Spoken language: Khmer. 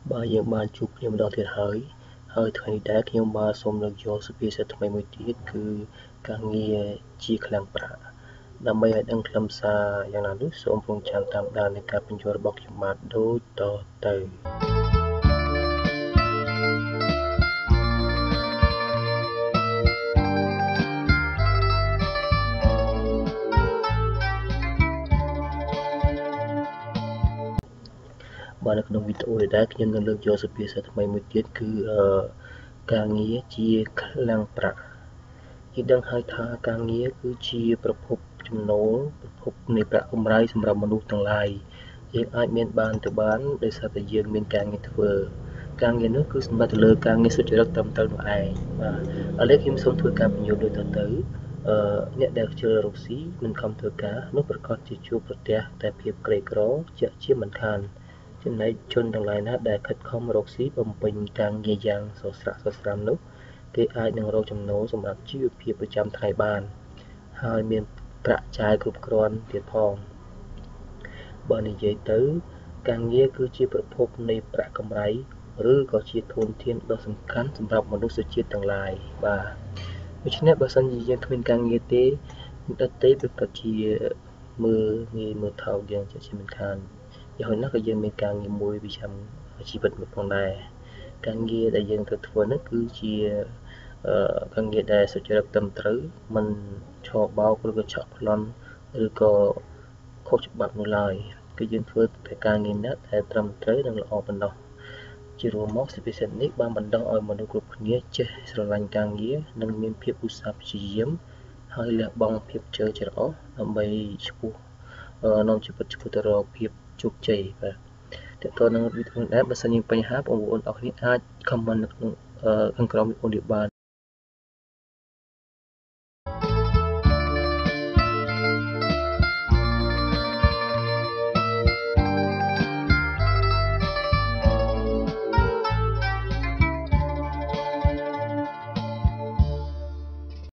Bàយើងបានជួបគ្នាម្ដងទៀតហើយថ្ងៃនេះដែរខ្ញុំបាទសូមលើកយកសុភាសិតថ្មីមួយទៀតគឺការងារជាឃ្លាំងប្រាក់ដើម្បីឲ្យដឹងខ្លឹមសារយ៉ាងណានោះសូមរងចាំតាមដាននៃការពន្យល់របស់ខ្ញុំបាទដូចតទៅបាទនៅក្នុងវីដេអូនេះដែរខ្ញុំនឹងលើកយកសុភាសិតថ្មីមួយទៀតគឺការងារជាឃ្លាំងប្រាក់យើងដឹងហើយថាការងារគឺជាប្រភពចំណូលប្រភពនៃប្រាក់កម្រៃសម្រាប់មនុស្សទាំងឡាយយើងអាចមានបានទៅបានដោយសារតែយើងមានការងារធ្វើការងារនោះគឺសម្រាប់ទៅលើការងារសុចរិតត្រឹមត្រូវនោះឯងបាទឥឡូវខ្ញុំសូមធ្វើការបញ្យល់ដូចតទៅអ្នកដែលខ្ជិលរកស៊ីមិនខំធ្វើការនោះប្រកាសជាជួបប្រទះតែភាពក្រីក្រជាក់ជាមិនខានចំណែកជនទាំងឡាយណាដែលខិតខំរកស៊ីបំពេញការងារយ៉ាងសស្រាក់សស្រាំនោះគេអាចនឹងរកចំណូលសម្រាប់ជីវភាពប្រចាំថ្ងៃបានហើយមានប្រាក់ចាយគ្រប់គ្រាន់ទៀតផងបើនិយាយទៅការងារគឺជាប្រភពនៃប្រាក់កម្រៃឬក៏ជាធនធានដ៏សំខាន់សម្រាប់មនុស្សជាតិទាំងឡាយបាទដូច្នេះបើសិនជាយើងគ្មានការងារទេអ្នកដទៃប្រកាសជាមើលងាយមើលថោកយើងជាមិនខានយ៉ាងហោចណាស់ក៏យើងមានការងារមួយប្រចាំជីវិតមួយផងដែរការងារដែលយើងត្រូវធ្វើនោះគឺជាការងារដែលសុចរិតត្រឹមត្រូវមិនឆបោកឬក៏ឆក់ប្លន់ឬក៏ខុសច្បាប់នោះឡើយគឺយើងធ្វើតែការងារណាដែលត្រឹមត្រូវនិងល្អប៉ុណ្ណោះជារួមមកសុភាសិតនេះបានបណ្ដុះឲ្យមនុស្សគ្រប់គ្នាចេះស្រឡាញ់ការងារនិងមានភាពឧស្សាហ៍ព្យាយាមហើយលះបង់ភាពជឿច្រអូសដើម្បីនាំជីវិតឆ្ពោះទៅរកភាពជោគជ័យបាទតើតើនឹងវីដេអូនេះបើសិនជាបញ្ហាបងប្អូនអរគ្នាអាច comment នៅក្នុងខាងក្រោមវីដេអូនេះបាន